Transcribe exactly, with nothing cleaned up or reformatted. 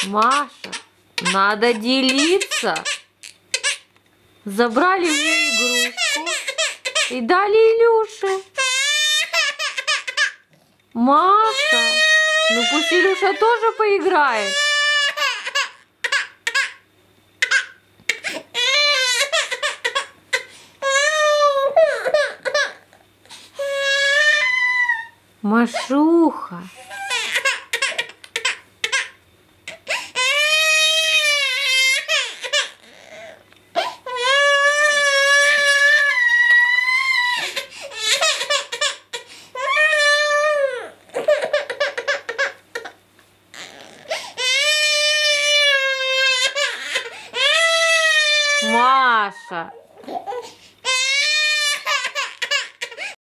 Маша, надо делиться. Забрали у нее игрушку и дали Илюше. Маша, ну пусть Илюша тоже поиграет. Машуха. Маша.